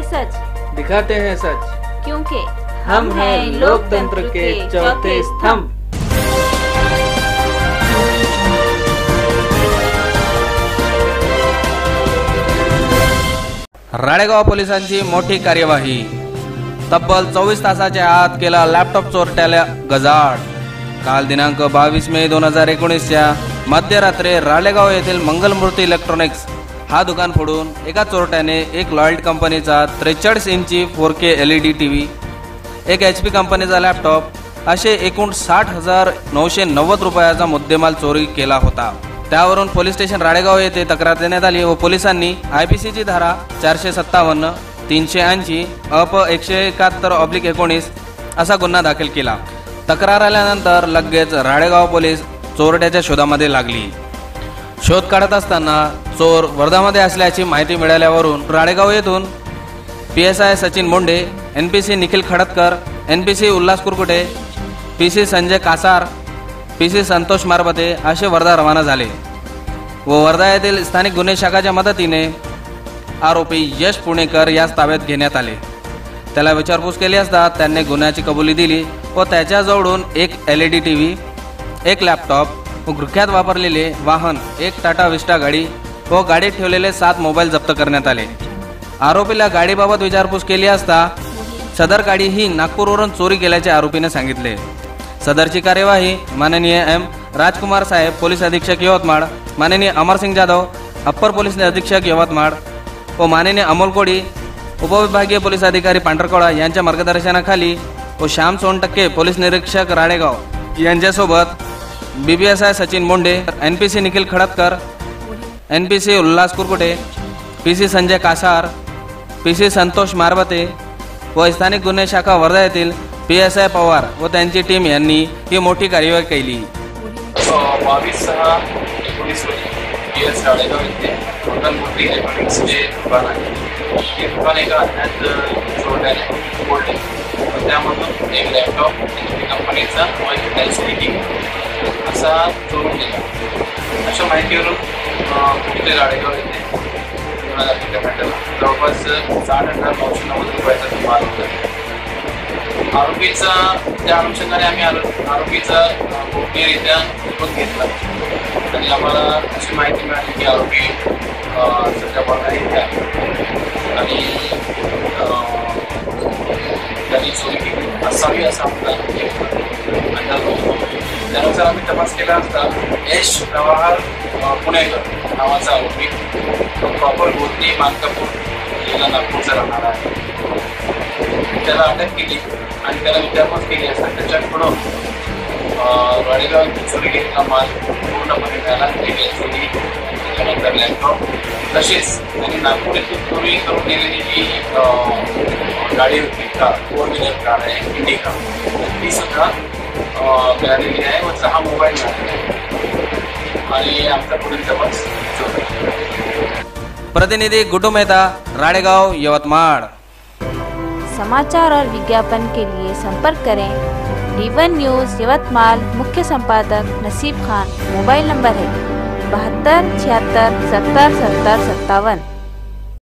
सच, दिखाते हैं सच, क्योंकि हम हैं लोकतंत्र के चौथे स्तंभ। राळेगाव पोलिसांची मोठी कार्यवाही। तब्बल 24 तासाच्या आत केला लॅपटॉप चोरट्याला गजाआड। काल दिनांक 22 मे 2019च्या मध्यरात्री राळेगाव येथील मंगलमूर्ती इलेक्ट्रॉनिक्स हा दुकान फोडून एका चोरट्याने एक लॉयड कंपनीचा 43 इंची 4K LED टीव्ही, एक HP कंपनीचा लॅपटॉप असे एकूण 60,990 रुपयाचा मुद्देमाल चोरी केला होता। त्यावरून पोलीस स्टेशन राळेगाव येथे तक्रार देण्यात आली व पोलिसांनी IPCची धारा 457, 380, अप 171/19 असा गुन्हा दाखल केला। तक्रार आल्यानंतर लगेच राळेगाव पोलीस चोरट्याच्या शोधामध्ये लागली। शोध काढत असताना चोर वर्धामध्ये असल्याची माहिती मिळाल्यावरून राळेगाव येथून PSI Sachin Monde, NPC Nikhil Khadatkar, NPC Ulhas Kurkute, PC Sanjay Kasar, PC Santosh Marbate असे वर्धा रवाना झाले व वर्धा येथील स्थानिक गुन्हे शाखाच्या मदतीने आरोपी यश पुणेकर यास ताब्यात घेण्यात आले। त्याला विचारपूस केली असता त्याने गुन्ह्याची कबुली दिली व त्याच्याजवळून एक LED टीव्ही, एक लॅपटॉप व गृह्यात वापरलेले वाहन, एक टाटा विस्टा गाडी व गाडीत ठेवलेले 7 मोबाईल जप्त करण्यात आले। आरोपीला गाडीबाबत विचारपूस केली असता सदर गाडी ही नागपूरवरून चोरी केल्याचे आरोपीने सांगितले। सदरची कार्यवाही माननीय M राजकुमार साहेब, पोलीस अधीक्षक यवतमाळ, माननीय अमरसिंग जाधव, अप्पर पोलीस अधीक्षक यवतमाळ व माननीय अमोल कोडी, उपविभागीय पोलीस अधिकारी पांढरकवडा यांच्या मार्गदर्शनाखाली व श्याम सोनटक्के, पोलीस निरीक्षक राळेगाव यांच्यासोबत BPSI Sachin Monde, NPC Nikhil Khadatkar, NPC Ulhas Kurkute, PC Sanjay Kasar, PC Santosh Marbate व स्थानिक गुन्हे शाखा वर्धा येथील PSI पवार व त्यांची टीम यांनी ही मोठी कार्यवाही केली। 22/6/19 रोजी PS राळेगाव येथे मंगलमूर्ती इलेक्ट्रॉनिक्सचे दुकान आहे। हे दुकान एका अज्ञात चोरट्याने फोडले व त्यामधून एक लॅपटॉप, HP कंपनीचा व एक LCD टीव्ही असा चोरून गेला। अशा माहितीवरून पुढे राळेगाव येथे गुन्हा दाखल करण्यात आला। जवळपास 60,990 रुपयाचा माल होता। आरोपीचा त्या अनुषंगाने आम्ही आरोपीचा गोपनीयरित्या शोध घेतला आणि आम्हाला अशी माहिती मिळाली की आरोपी सध्या वर्धा येथे आहे आणि त्यांनी चोरी केली असावी असा आमचा अंदाज होता। त्यानुसार आम्ही तपास केला असता यश प्रवाहार पुणेकर नावाचा आरोपी प्रॉपर गोतनी मानकापूर जिल्हा नागपूरचा राहणार आहे। त्याला अटक केली आणि त्याला विचारपूस केली असता त्याच्याकडून राळेगाव चोरी घेतला माल पूर्णपणे मिळाला। LCD, त्याच्यानंतर लॅपटॉप, तसेच त्यांनी नागपूर येथून चोरी करून गेलेली जी गाडी होती, कार 4 व्हीलर कार आहे इंडिका, ती सुद्धा मिळालेली आहे व 6 मोबाईल मिळालेले आहेत आणि आमचा पुढील तपास सुरू आहे। प्रतिनिधि गुड्डू मेहता, राळेगाव, यवतमाळ। समाचार और विज्ञापन के लिए संपर्क करें D1 न्यूज़ यवतमाल, मुख्य संपादक नसीब खान। मोबाइल नंबर है 72 76 70 70 57।